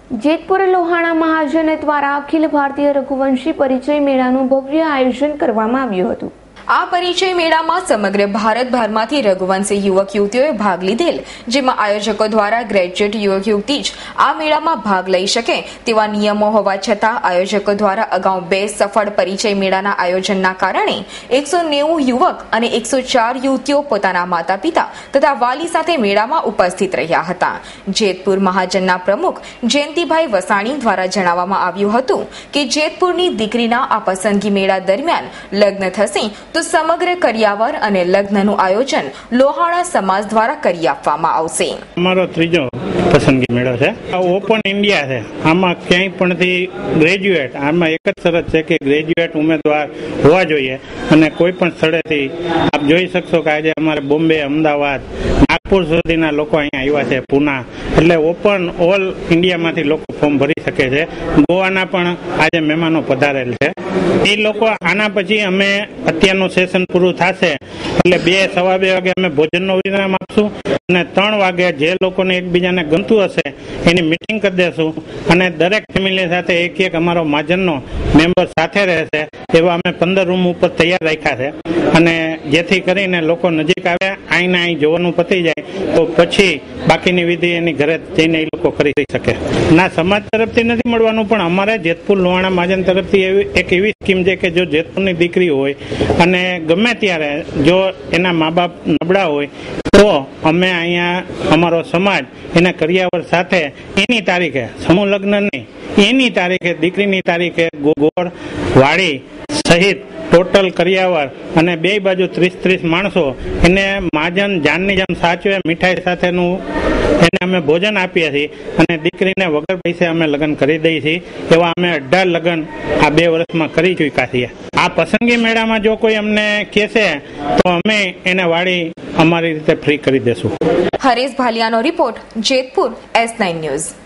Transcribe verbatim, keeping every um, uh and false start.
જેતપુર લોહાણા મહાજન દ્વારા અખિલ ભારતીય રઘુવંશી પરિચય મેળાનું ભવ્ય આયોજન કરવામાં આવ્યું હતું। આ પરિચય મેળામાં સમગ્ર ભારતભરમાંથી રઘુવંશી યુવક યુવતીઓએ ભાગ લીધેલ, જેમાં આયોજકો દ્વારા ગ્રેજ્યુએટ યુવક યુવતી જ આ મેળામાં ભાગ લઈ શકે તેવા નિયમો હોવા છતાં આયોજકો દ્વારા અગાઉ બે સફળ પરિચય મેળાના આયોજનના કારણે એકસો નેવું યુવક અને એકસો ચાર યુવતીઓ પોતાના માતા પિતા તથા વાલી સાથે મેળામાં ઉપસ્થિત રહ્યા હતા। જેતપુર મહાજનના પ્રમુખ જયંતિભાઈ વસાણી દ્વારા જણાવવામાં આવ્યું હતું કે જેતપુરની દીકરીના આ પસંદગી મેળા દરમિયાન લગ્ન થશે તો સમગ્ર કરિયાવર અને લગ્નનું આયોજન લોહાણા સમાજ દ્વારા કરી આપવામાં આવશે। અમારો ત્રીજો પસંદગી મેળો છે, આ ઓપન ઇન્ડિયા છે। આમાં ક્યાંય પણથી ગ્રેજ્યુએટ, આમાં એક જ શરત છે કે ગ્રેજ્યુએટ ઉમેદવાર હોવા જોઈએ અને કોઈ પણ સ્થળેથી આપ જોઈ શકશો કે આજે અમારે બોમ્બે, અમદાવાદ, નાગપુર સુધીના લોકો અહીંયા આવ્યા છે, પૂના, એટલે ઓપન ઓલ ઇન્ડિયામાંથી લોકો ફોર્મ ભરી શકે છે। ગોવાના પણ આજે મહેમાનો પધારેલ છે। એ લોકો આના પછી અમે અત્યારનું સેશન પૂરું થશે એટલે બે સવા બે વાગે અમે ભોજનનો વિરામ આપશું અને ત્રણ વાગે જે લોકોને એકબીજાને ગમતું હશે એની મિટિંગ કરી દેશું અને દરેક ફેમિલી સાથે એક એક અમારો મહાજનનો મેમ્બર સાથે રહેશે એવા અમે પંદર રૂમ ઉપર તૈયાર રાખ્યા છે અને જેથી કરીને લોકો નજીક આવે, આઈને અહીં જોવાનું પતી જાય તો પછી બાકીની વિધિ એની ઘરે જઈને એ લોકો કરી શકે। ના સમાજ તરફથી નથી મળવાનું, પણ અમારે જેતપુર લોહાણા મહાજન તરફથી એવી એક એવી સ્કીમ છે કે જો જેતપુરની દીકરી હોય અને ગમે ત્યારે જો એના મા બાપ નબળા હોય તો અમે અહીંયા અમારો સમાજ એના કરિયાવર સાથે એની તારીખે, સમૂહ લગ્ન નહીં, એની તારીખે, દીકરીની તારીખે ગોળ વાડી સહિત ટોટલ કરિયાવર અને બે બાજુ ત્રીસ ત્રીસ માણસો એને મહાજન જાનની જેમ સાચવે, મીઠાઈ સાથેનું એને અમે ભોજન આપીએ છીએ અને દીકરીને વગર પૈસે અમે લગ્ન કરી દઈએ છીએ। એવા અમે અઢાર લગ્ન આ બે વર્ષમાં કરી ચૂક્યા છીએ। આ પસંદગી મેળામાં જો કોઈ અમને કહેશે તો અમે એને વાડી અમારી રીતે ફ્રી કરી દેશું। હરેશ ભાલિયાનો report, Jetpur, S nine news.